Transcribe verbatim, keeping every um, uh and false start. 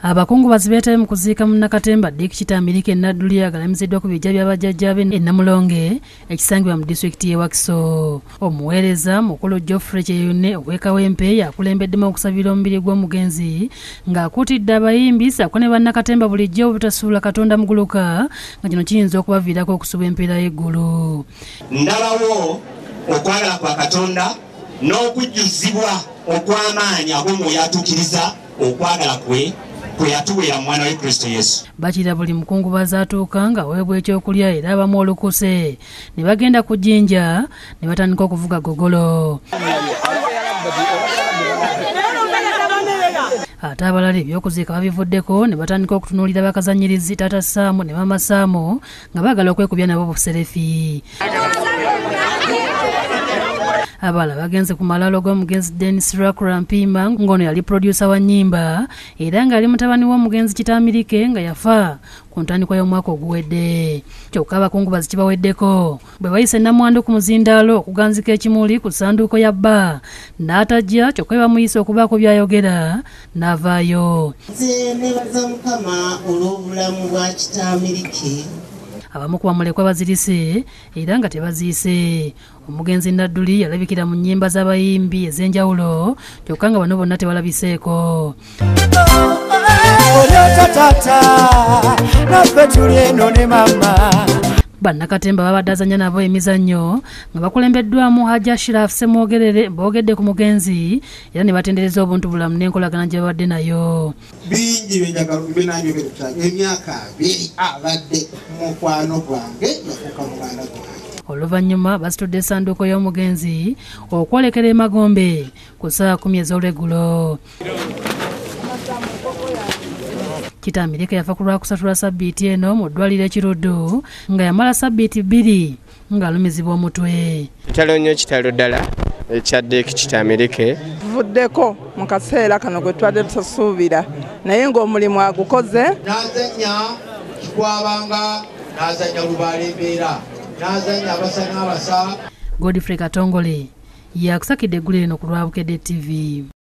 Abakungu bazibeetayo mu kuziika Munnakatemba Dick Kitambirike Nadduli agalamiziddwa ku bijja by'abajjajja be e Namulonge ekisangibwa mu disitulikiti y'e Wakiso. Omuweereza mukulu Geoffrey Kyeyune ow'Ekawempe yakulembeddemu okusabira omubiri gw'omugenzi ng'akuutidde abayimbi ssaako ne bannakatemba bulijjo obutasuula Katonda muguluka nga kino kiyinza okubaviirako okusuba empeera y'eggulu. Ndabawo okwagala kwa Katonda n'okujjuzibwa okw'amaanyi ag'Omwoyo atuukiriza okwagala kwe kuyatuwera mwana we Kristo Yesu. Bakira buli mukungubazi atuuka nga weebwa ekyokulya era abamu olukuse ne bagenda ku jjinja ne batandika okuvuga gogolo. Ate abalala ebyokuziika babivuddeko ne batandika okutunuulira bakazanyirizi Taata Saamu ne Maama Saamu nga baagala okwekubya nabo buserefi. Abala bagenze ku malaalo g'omugenzi Dennis Rakura Mpima ng'ono yali producer wa nnyimba era ng'ali mutabani w'omugenzi Kitambirike nga yafa ku ntandikwa y'omwaka oguwedde. Kyokka abakungu bazikibaweddeko bwe bayise Namwandu ku muzindaalo okuganzika ekimuli ku ssanduuko ya bba n'atajja kyokka bamuyise okubaako by'ayogera n'avaayo. Nze neebaza Mukama olw'obulamu bwa Kitambirike. Abamu ku bamulekwa bazirise era nga tebaziise. Omugenzi Nadduli yalabikira mu nnyimba z'abayimbi ez'enjawulo kyokka nga bano bonna tebalabiseeko. Bannakatemba babadde azannya nabo emizannyo nga bakulembeddwamu Hajji Ashraf Ssemwogerere boogedde ku mugenzi era ne batendereza obuntu bulamu n'enkolagana gye babadde nayo. Bingi benjagala benanyogerera emyaka abiri abadde mukwano gwange yafuuka muganda gwange. Oluvannyuma basitudde essanduuko y'omugenzi okwolekera e Magombe ku ssaawa kumi ez'olweggulo. Kitambirike yafa ku lwakusatula sabbiiti eno mu ddwaliro e Kiruddu nga yamala sabbiiti bbiri ng'alumizibwa omutwe. Kitalo nnyo kitalo ddala ekya Dick Kitambirike. Tuvuddeko mu kaseera kano gwe twadde tusasuubira naye ng'omulimu agukoze. N'azannya kikwabanga, n'azannya lubaala embeera, n'azannya abasa n'abasa. Godfrey Katongole yakusakidde eggulu lino ku Lwabukedde T V.